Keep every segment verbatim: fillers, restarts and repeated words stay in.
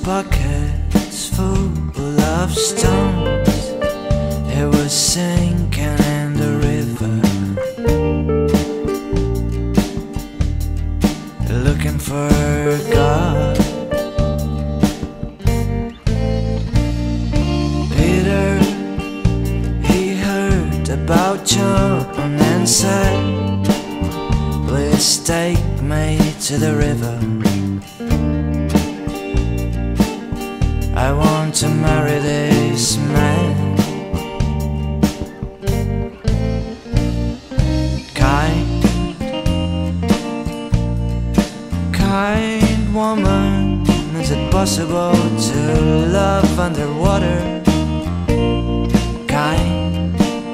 buckets full of stones. It was sinking in the river, looking for God. Peter, he heard about John and said, please take me to the river. I want to marry this man. Kind, kind woman, is it possible to love underwater? Kind,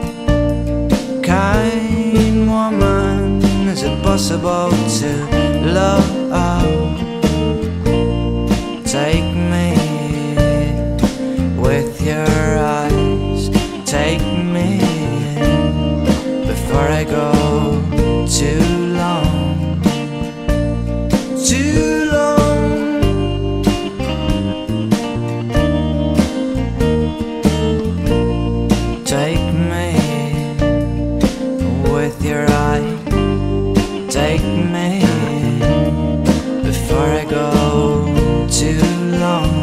kind woman, is it possible to love? Take me with your eyes, take me before I go too long, too long. Take me with your eye, take me before I go too long.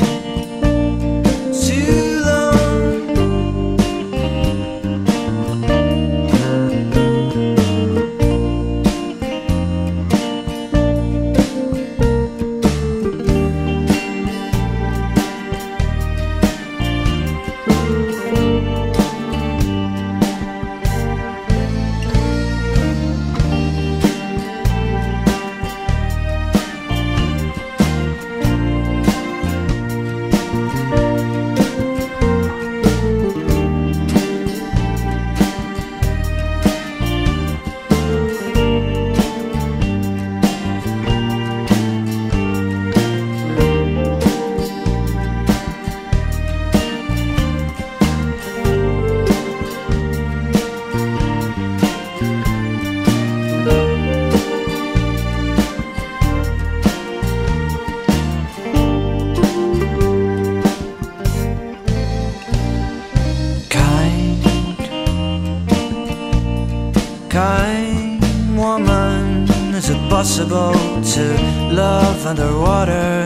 Kind woman, is it possible to love underwater?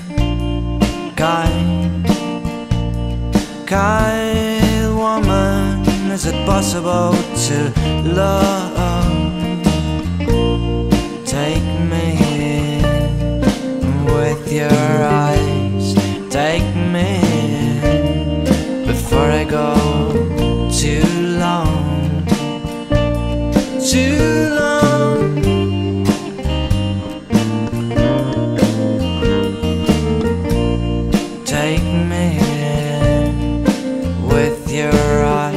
Kind, kind woman, is it possible to love? Take me with your eyes, take me before I go too long, too long. Take me with your eyes.